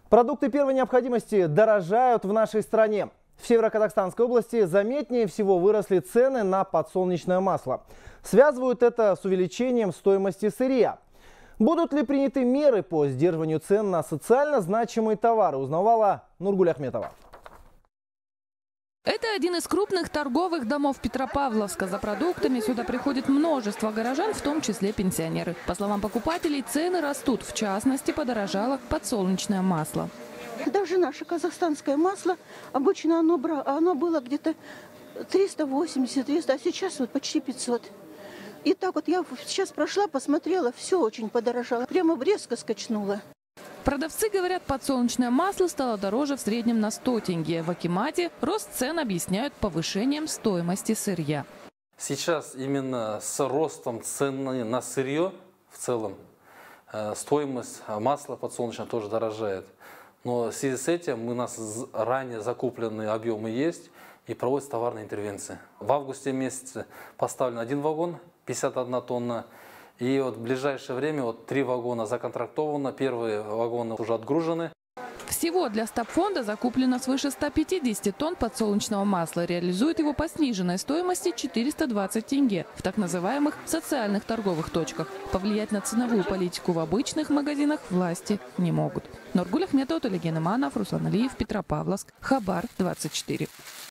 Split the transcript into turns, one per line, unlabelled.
Продукты первой необходимости дорожают в нашей стране. В Северо-Казахстанской области заметнее всего выросли цены на подсолнечное масло. Связывают это с увеличением стоимости сырья. Будут ли приняты меры по сдерживанию цен на социально значимые товары, узнавала Нургуль Ахметова.
Это один из крупных торговых домов Петропавловска. За продуктами сюда приходит множество горожан, в том числе пенсионеры. По словам покупателей, цены растут. В частности, подорожало подсолнечное масло.
Даже наше казахстанское масло, обычно оно было где-то 380-300, а сейчас вот почти 500. И так вот я сейчас прошла, посмотрела, все очень подорожало. Прямо резко скачнуло.
Продавцы говорят, подсолнечное масло стало дороже в среднем на 100 тенге. В акимате рост цен объясняют повышением стоимости сырья.
Сейчас именно с ростом цены на сырье в целом стоимость масла подсолнечного тоже дорожает. Но в связи с этим у нас ранее закупленные объемы есть и проводится товарная интервенция. В августе месяце поставлен один вагон, 51 тонна. И вот в ближайшее время 3 вагона законтрактовано, первые вагоны уже отгружены.
Всего для стабфонда закуплено свыше 150 тонн подсолнечного масла. Реализует его по сниженной стоимости 420 тенге в так называемых социальных торговых точках. Повлиять на ценовую политику в обычных магазинах власти не могут. Нургуль Ахметова, Олег Яныманов, Руслан Алиев, Петропавловск, Хабар 24.